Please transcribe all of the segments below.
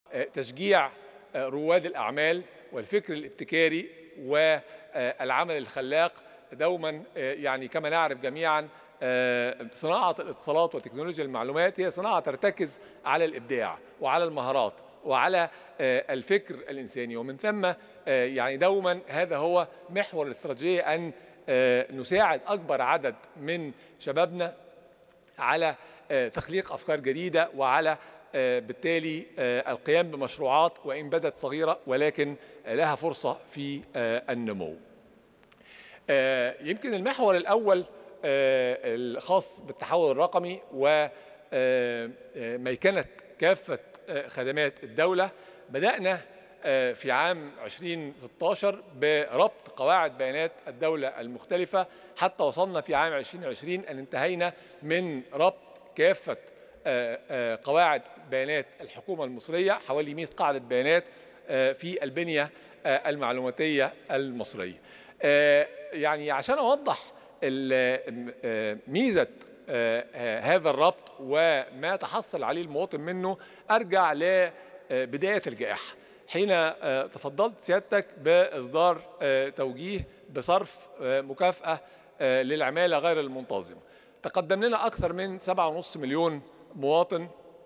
تشجيع رواد الأعمال والفكر الابتكاري والعمل الخلاق دوما. يعني كما نعرف جميعا صناعة الاتصالات وتكنولوجيا المعلومات هي صناعة ترتكز على الإبداع وعلى المهارات وعلى الفكر الإنساني، ومن ثم يعني دوما هذا هو محور الاستراتيجية، أن نساعد أكبر عدد من شبابنا على تخليق أفكار جديدة وعلى بالتالي القيام بمشروعات وإن بدت صغيرة ولكن لها فرصة في النمو. يمكن المحور الأول الخاص بالتحول الرقمي وميكنة كافة خدمات الدولة. بدأنا في عام 2016 بربط قواعد بيانات الدولة المختلفة، حتى وصلنا في عام 2020 أن انتهينا من ربط كافة قواعد بيانات الحكومة المصرية، حوالي 100 قاعدة بيانات في البنية المعلوماتية المصرية. يعني عشان أوضح ميزة هذا الربط وما تحصل عليه المواطن منه، أرجع لبداية الجائحة حين تفضلت سيادتك بإصدار توجيه بصرف مكافأة للعمالة غير المنتظمة. تقدم لنا أكثر من 7.5 مليون مواطن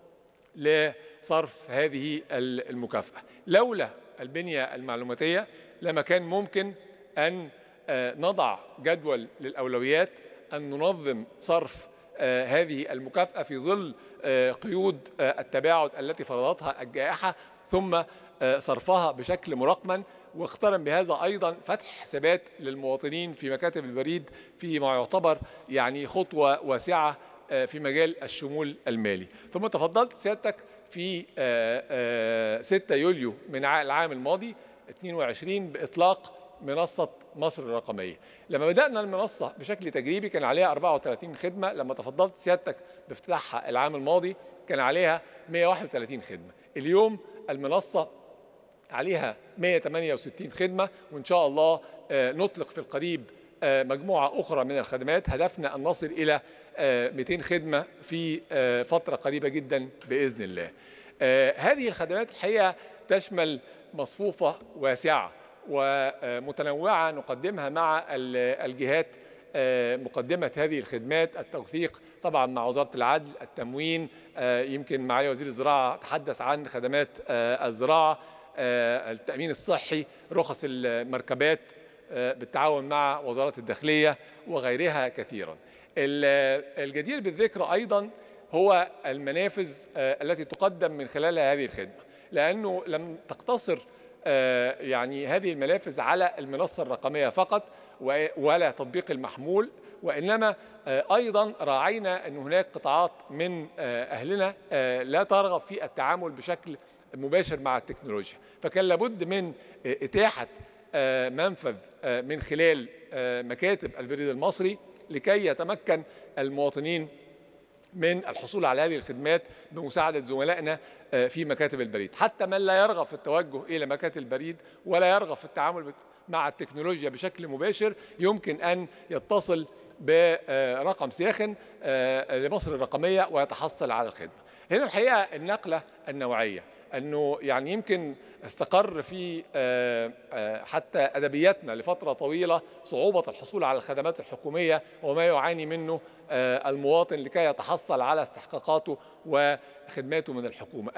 لصرف هذه المكافأة. لولا البنية المعلوماتية لما كان ممكن أن نضع جدول للأولويات، أن ننظم صرف هذه المكافأة في ظل قيود التباعد التي فرضتها الجائحة، ثم صرفها بشكل مرقمن، واقترن بهذا أيضا فتح حسابات للمواطنين في مكاتب البريد فيما يعتبر يعني خطوة واسعة في مجال الشمول المالي. ثم تفضلت سيادتك في 6 يوليو من العام الماضي 22 بإطلاق منصة مصر الرقمية. لما بدأنا المنصة بشكل تجريبي كان عليها 34 خدمة، لما تفضلت سيادتك بافتتاحها العام الماضي كان عليها 131 خدمة. اليوم المنصة عليها 168 خدمة، وإن شاء الله نطلق في القريب مجموعة أخرى من الخدمات. هدفنا أن نصل إلى 200 خدمة في فترة قريبة جدا بإذن الله. هذه الخدمات الحقيقة تشمل مصفوفة واسعة ومتنوعة نقدمها مع الجهات مقدمة هذه الخدمات. التوثيق طبعا مع وزارة العدل، التموين، يمكن معالي وزير الزراعة تحدث عن خدمات الزراعة، التأمين الصحي، رخص المركبات بالتعاون مع وزارة الداخلية وغيرها كثيرا. الجدير بالذكر أيضا هو المنافذ التي تقدم من خلالها هذه الخدمة، لأنه لم تقتصر يعني هذه المنافذ على المنصة الرقمية فقط ولا تطبيق المحمول، وإنما أيضا راعينا أن هناك قطاعات من أهلنا لا ترغب في التعامل بشكل مباشر مع التكنولوجيا، فكان لابد من إتاحة منفذ من خلال مكاتب البريد المصري لكي يتمكن المواطنين من الحصول على هذه الخدمات بمساعدة زملائنا في مكاتب البريد. حتى من لا يرغب في التوجه إلى مكاتب البريد ولا يرغب في التعامل مع التكنولوجيا بشكل مباشر يمكن أن يتصل برقم ساخن لمصر الرقمية ويتحصل على الخدمة. هنا الحقيقة النقلة النوعية أنه يعني يمكن استقر في حتى أدبياتنا لفترة طويلة صعوبة الحصول على الخدمات الحكومية وما يعاني منه المواطن لكي يتحصل على استحقاقاته وخدماته من الحكومة.